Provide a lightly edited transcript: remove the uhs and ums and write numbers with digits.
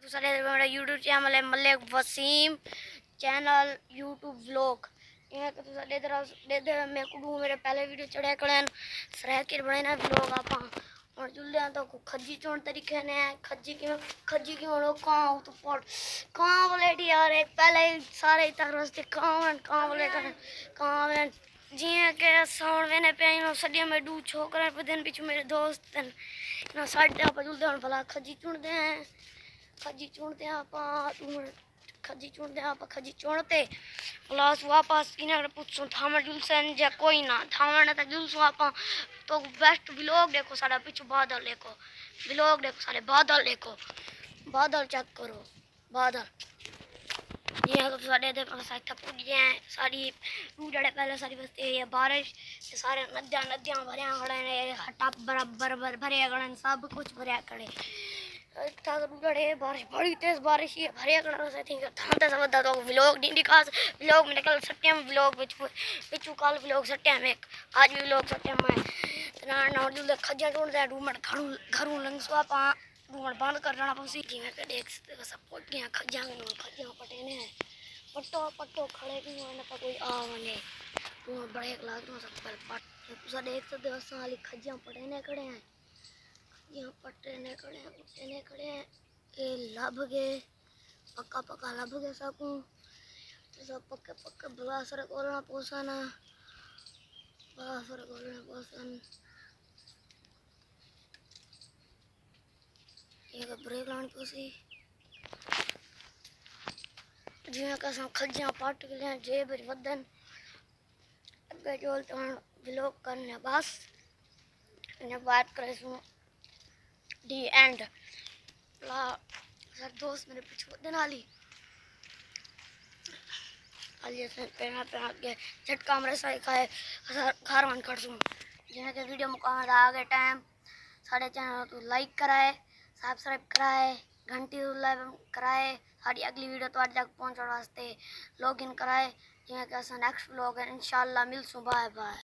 तो सारे मेरा यूट्यूब चैनल है Malik Wasim channel YouTube vlog. ये तो सारे दे मैं कुडू मेरे पहले वीडियो चढ़ा कड़न सरह के बने ना व्लॉग आपा और जुल्ले तो खज्जी चोण तरीके ने खज्जी की ओड़ो कां तो पड़ कां बोले यार एक पहले सारे तरह से कां बोले कां जियां के साउंड वेने पे नो सडिया में दू छोकरा पदन पिछु मेरे दोस्त ना साइड आप जुल्दे हन भला खज्जी चुनदे हैं खज्जी चुनते आपा खज्जी चुनते आप खज्जी चुनते प्लस वापस इन्हें पूछो थामर जुलसन या कोई ना थामर ना जुलसो आपा तो बेस्ट व्लॉग देखो सारा पिछु बादल देखो व्लॉग देखो सारे बादल देखो बादल चेक करो बादल ये तो सारे दे साथ पूछ गए हैं सारी टूटड़े पहले सारी बस ये बारिश सारे नदियां भरिया खड़े ने हटा बराबर भरे खड़े सब कुछ भरिया खड़े टूटड़े बारिश बड़ी तेज बारिश ये भरिया खड़े से थिंक थांते सब तो व्लॉग नहीं दिखा व्लॉग में कल सट्टे में व्लॉग पिछु कल व्लॉग सट्टे में आज भी व्लॉग सट्टे में ना ना जुल खज्जा टूट दे रूमट घरू लंगसवा पा रूमट बंद कर देना पसी जी में देख सब पट गया खज्जा पटे ने पट्टो खड़े की ना तो कोई आवने तू बड़े लाग तो सब पर पट सब देख सकते हो साली खज्जा पटे ने खड़े हैं खज्जा पटे ने खड़े हैं ये लब गए पक्का लब गए सकूं तो सब पक्के बड़ा सर कोलना पोसाना बड़ा सर कोलना पोसन ये ब्रेक लाने पोसी जिवें का सब खज्जा पट गए जेब वदन अगे जोल तो व्लॉग करने बस ने बात करे सु दी एंड ला सर दोस्त मेरे पीछे वदन आली आलिए से पहना के झटका मेरे साथ खाए घर वन कर सु जिवें के वीडियो मुकाम आ गए टाइम साढ़े चैनल तो लाइक कराए सब्सक्राइब कराए घंटी कराए साड़ी अगली वीडियो तो तक पहुंचने वास्ते लॉगिन कराए जिवें के नेक्स्ट व्लॉग है इंशाल्लाह मिलसू बाय बाय।